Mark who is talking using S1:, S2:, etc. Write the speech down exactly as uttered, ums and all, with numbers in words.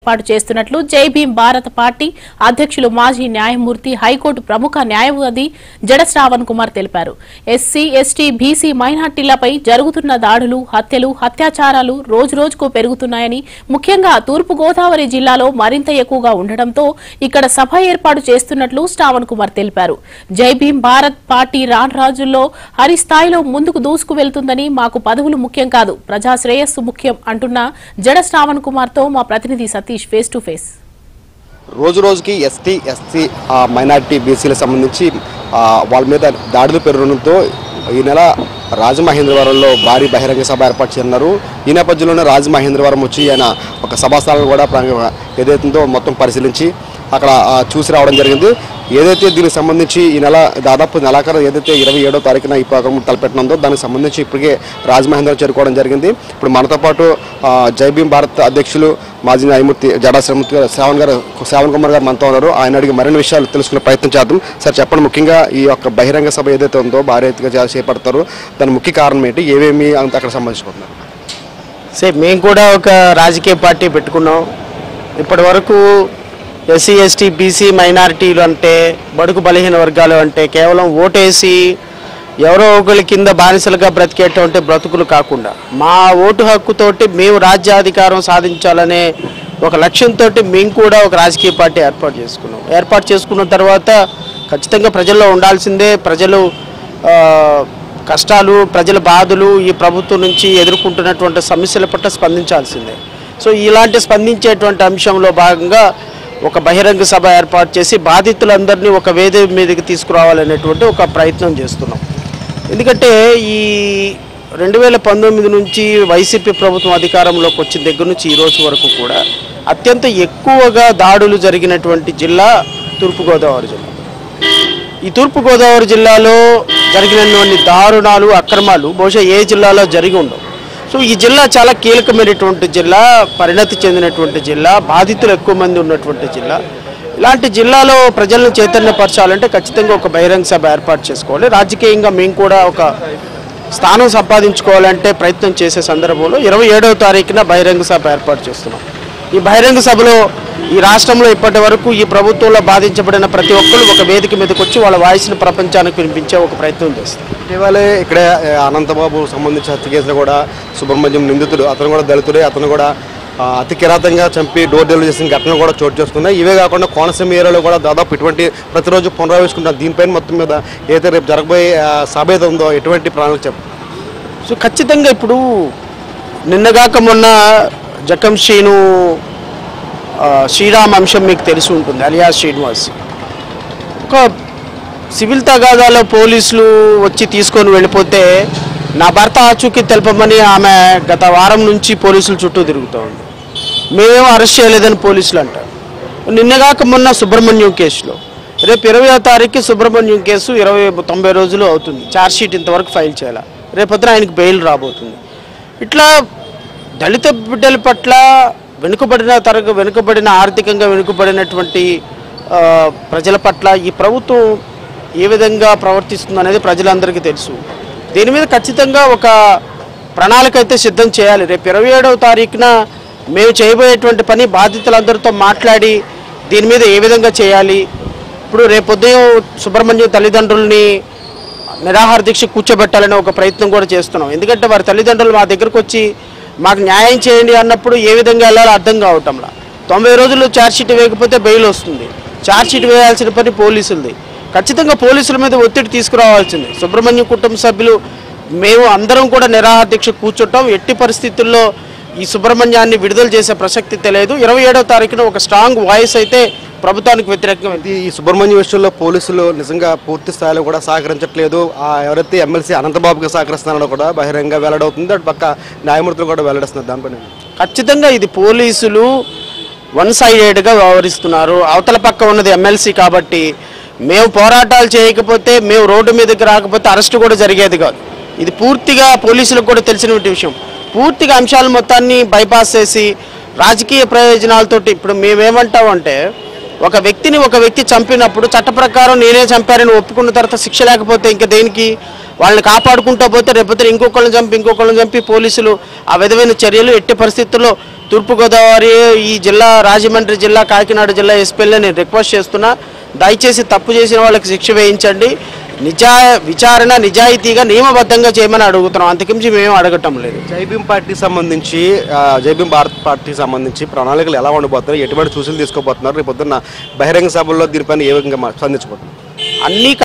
S1: ఏర్పాటు చేస్తున్నట్లు జై భీమ్ భారత్ పార్టీ అధ్యక్షులు మాజీ న్యాయమూర్తి హైకోర్టు ప్రముఖ న్యాయవాది జడ శ్రావణ్ కుమార్ తెలిపారు. ఎస్సీ ఎస్టీ బీసీ మైనార్టీలపై జరుగుతున్న దాడులు హత్యలు అత్యాచారాలు రోజురోజుకు పెరుగుతున్నాయని, ముఖ్యంగా తూర్పు గోదావరి జిల్లాలో మరింత ఎక్కువగా ఉండడంతో ఇక్కడ సభ ఏర్పాటు చేస్తున్నట్లు శ్రావణ్ కుమార్ తెలిపారు. జై భీమ్ భారత్ పార్టీ రాను రోజుల్లో హరి స్థాయిలో ముందుకు దూసుకు వెళ్తుందని, మాకు పదవులు ముఖ్యం కాదు ప్రజా శ్రేయస్సు ముఖ్యం అంటున్న జడ శ్రావణ్ కుమార్ తో మా ప్రతినిధి సతీష్ ఫేస్ టు ఫేస్.
S2: రోజు రోజుకి ఎస్టీ ఎస్సీ మైనారిటీ బీసీలకు సంబంధించి వాళ్ళ మీద దాడులు పెరగడంతో ఈ నెల రాజమహేంద్రవరంలో భారీ బహిరంగ సభ ఏర్పాటు చేయనున్నారు. ఈ నేపథ్యంలోనే రాజమహేంద్రవరం వచ్చి ఆయన ఒక సభాస్థలాన్ని కూడా ఏదైతుందో మొత్తం పరిశీలించి అక్కడ చూసి రావడం జరిగింది. ఏదైతే దీనికి సంబంధించి ఈ నెల దాదాపు నెలాఖరు ఏదైతే ఇరవై ఏడో తారీఖున ఈ ప్రోగ్రాం తలపెట్టనుందో దానికి సంబంధించి ఇప్పటికే రాజమహేంద్రం చేరుకోవడం జరిగింది. ఇప్పుడు మనతో పాటు జై భీమ్ భారత్ అధ్యక్షులు మాజీ న్యాయమూర్తి జడా శ్రావణ్ గారు శ్రావణ్ కుమార్ గారు మనతో ఉన్నారు. ఆయన అడిగి మరిన్ని విషయాలు తెలుసుకునే ప్రయత్నం చేద్దాం. సార్ చెప్పండి, ముఖ్యంగా ఈ యొక్క బహిరంగ సభ ఏదైతే ఉందో భారీ ఎత్తుగా చేపడతారు, దాని ముఖ్య కారణం ఏంటి, ఏమేమి అంత అక్కడ సంబంధించుకుంటున్నారు?
S3: సే మేము కూడా ఒక రాజకీయ పార్టీ పెట్టుకున్నాం. ఇప్పటి వరకు ఎస్సీ ఎస్టీ బీసీ మైనారిటీలు అంటే బడుగు బలహీన వర్గాలు అంటే కేవలం ఓటేసి ఎవరో ఒకరి కింద బానిసలుగా బ్రతికేటువంటి బ్రతుకులు కాకుండా మా ఓటు హక్కుతోటి మేము రాజ్యాధికారం సాధించాలనే ఒక లక్ష్యంతో మేము కూడా ఒక రాజకీయ పార్టీ ఏర్పాటు చేసుకున్నాం. ఏర్పాటు చేసుకున్న తర్వాత ఖచ్చితంగా ప్రజల్లో ఉండాల్సిందే. ప్రజలు కష్టాలు ప్రజల బాధలు ఈ ప్రభుత్వం నుంచి ఎదుర్కొంటున్నటువంటి సమస్యల పట్ల స్పందించాల్సిందే. సో ఇలాంటి స్పందించేటువంటి అంశంలో భాగంగా ఒక బహిరంగ సభ ఏర్పాటు చేసి బాధితులందరినీ ఒక వేదిక మీదకి తీసుకురావాలనేటువంటి ఒక ప్రయత్నం చేస్తున్నాం. ఎందుకంటే ఈ రెండు వేల పంతొమ్మిది నుంచి వైసీపీ ప్రభుత్వం అధికారంలోకి వచ్చిన దగ్గర నుంచి ఈ రోజు వరకు కూడా అత్యంత ఎక్కువగా దాడులు జరిగినటువంటి జిల్లా తూర్పుగోదావరి జిల్లా. ఈ తూర్పుగోదావరి జిల్లాలో జరిగినటువంటి దారుణాలు అక్రమాలు బహుశా ఏ జిల్లాలో జరిగి ఉండవు. సో ఈ జిల్లా చాలా కీలకమైనటువంటి జిల్లా, పరిణతి చెందినటువంటి జిల్లా, బాధితులు ఎక్కువ మంది ఉన్నటువంటి జిల్లా. ఇలాంటి జిల్లాలో ప్రజలను చైతన్యపరచాలంటే ఖచ్చితంగా ఒక బహిరంగ సభ ఏర్పాటు చేసుకోవాలి. రాజకీయంగా మేము కూడా ఒక స్థానం సంపాదించుకోవాలంటే ప్రయత్నం చేసే సందర్భంలో ఇరవై ఏడవ తారీఖున బహిరంగ సభ ఏర్పాటు చేస్తున్నాం. ఈ బహిరంగ సభలో ఈ రాష్ట్రంలో ఇప్పటి వరకు ఈ ప్రభుత్వంలో బాధించబడిన ప్రతి ఒక్కరు ఒక వేదిక మీదకి వచ్చి వాళ్ళ వాయిస్ని ప్రపంచానికి వినిపించే ఒక ప్రయత్నం చేస్తారు.
S2: ఇటీవలే ఇక్కడే అనంతబాబు సంబంధించిన హత్య కేసులో కూడా సుబ్రహ్మణ్యం నిందితుడు, అతను కూడా దళితుడే, అతను కూడా అతి కిరాతంగా చంపి డోర్ డెలివరీ చేసిన ఘటనలు కూడా చోటు చేసుకున్నాయి. ఇవే కాకుండా కోనసీమ ఏరియాలో కూడా దాదాపు ఇటువంటి ప్రతిరోజు పునరావిష్కుంటారు. దీనిపైన మొత్తం మీద ఏదైతే రేపు జరగబోయే సభ ఏదో ఉందో ఎటువంటి ప్రణాళిక చెప్పు.
S3: సో ఖచ్చితంగా ఇప్పుడు నిన్నగాక మొన్న జక్కం శ్రీను శ్రీరామ్ అంశం మీకు తెలిసి ఉంటుంది, అలియాస్ శ్రీనివాస్. ఒక సివిల్ తగాదాలో పోలీసులు వచ్చి తీసుకొని వెళ్ళిపోతే నా భర్త ఆచూకీ తెలపమని ఆమె గత వారం నుంచి పోలీసుల చుట్టూ తిరుగుతూ ఉంది. మేమేమో అరెస్ట్ చేయలేదని పోలీసులు అంటారు. నిన్నగాక మొన్న సుబ్రహ్మణ్యం కేసులో రేపు ఇరవయో తారీఖు సుబ్రహ్మణ్యం కేసు ఇరవై తొంభై రోజులు అవుతుంది. ఛార్జ్షీట్ ఇంతవరకు ఫైల్ చేయాలి. రేపొద్దున ఆయనకు బెయిల్ రాబోతుంది. ఇట్లా దళిత బిడ్డల పట్ల వెనుకబడిన తరగ వెనుకబడిన ఆర్థికంగా వెనుకబడినటువంటి ప్రజల పట్ల ఈ ప్రభుత్వం ఏ విధంగా ప్రవర్తిస్తుంది అనేది ప్రజలందరికీ తెలుసు. దీని మీద ఖచ్చితంగా ఒక ప్రణాళిక అయితే సిద్ధం చేయాలి. రేపు ఇరవై ఏడవ తారీఖున మేము చేయబోయేటువంటి పని బాధితులందరితో మాట్లాడి దీని మీద ఏ విధంగా చేయాలి. ఇప్పుడు రేపు ఉదయం సుబ్రహ్మణ్యం తల్లిదండ్రుల్ని నిరాహార దీక్ష కూర్చోబెట్టాలని ఒక ప్రయత్నం కూడా చేస్తున్నాం. ఎందుకంటే వారి తల్లిదండ్రులు మా దగ్గరకు వచ్చి మాకు న్యాయం చేయండి అన్నప్పుడు ఏ విధంగా వెళ్ళాలో అర్థం కావటంలా. తొంభై రోజుల్లో ఛార్జ్షీట్ వేయకపోతే బెయిల్ వస్తుంది. ఛార్జ్షీట్ వేయాల్సిన పని పోలీసులది. ఖచ్చితంగా పోలీసుల మీద ఒత్తిడి తీసుకురావాల్సింది. సుబ్రహ్మణ్యం కుటుంబ సభ్యులు మేము అందరం కూడా నిరాహార దీక్ష కూర్చోటం, ఎట్టి పరిస్థితుల్లో ఈ సుబ్రహ్మణ్యాన్ని విడుదల చేసే ప్రసక్తి తెలియదు. ఇరవై ఏడవ తారీఖున ఒక స్ట్రాంగ్ వాయిస్ అయితే ప్రభుత్వానికి వ్యతిరేకంగా.
S2: ఈ సుబ్రహ్మణ్యం విషయంలో పోలీసులు నిజంగా పూర్తి స్థాయిలో కూడా సహకరించట్లేదు. ఎవరైతే ఎమ్మెల్సీ అనంతబాబుకి సహకరిస్తున్నారో కూడా బహిరంగ వెల్లడవుతుంది. అటు పక్క న్యాయమూర్తులు కూడా వెల్లడిస్తున్నారు. దానిపైన
S3: ఖచ్చితంగా ఇది పోలీసులు వన్ సైడెడ్గా వ్యవహరిస్తున్నారు. అవతల పక్క ఉన్నది ఎమ్మెల్సీ కాబట్టి మేము పోరాటాలు చేయకపోతే, మేము రోడ్డు మీదకి రాకపోతే అరెస్ట్ కూడా జరిగేది కాదు. ఇది పూర్తిగా పోలీసులకు కూడా తెలిసిన విషయం. పూర్తిగా అంశాల మొత్తాన్ని బైపాస్ చేసి రాజకీయ ప్రయోజనాలతోటి ఇప్పుడు మేమేమంటామంటే ఒక వ్యక్తిని ఒక వ్యక్తి చంపినప్పుడు చట్ట ప్రకారం నేనే చంపారని ఒప్పుకున్న తర్వాత శిక్ష లేకపోతే ఇంకా దేనికి వాళ్ళని కాపాడుకుంటూ పోతే రేపొద్దున ఇంకొకళ్ళని చంపి ఇంకొకళ్ళని చంపి పోలీసులు ఆ విధమైన చర్యలు ఎట్టి పరిస్థితుల్లో తూర్పుగోదావరి ఈ జిల్లా రాజమండ్రి జిల్లా కాకినాడ జిల్లా ఎస్పీలని నేను రిక్వెస్ట్ చేస్తున్నా, దయచేసి తప్పు చేసిన వాళ్ళకి శిక్ష వేయించండి, నిజా విచారణ నిజాయితీగా నియమబద్ధంగా చేయమని అడుగుతున్నాం, అంతకించి మేము అడగటం లేదు.
S2: జైభీం పార్టీకి సంబంధించి జైభీం భారత్ పార్టీకి సంబంధించి ప్రణాళికలు ఎలా ఉండబోతున్నారు, ఎటువంటి సూచనలు తీసుకోబోతున్నారు, రేపు పొద్దున్న బహిరంగ సభల్లో దీనిపైన ఏ విధంగా స్పందించబోతున్నారు?
S3: అన్ని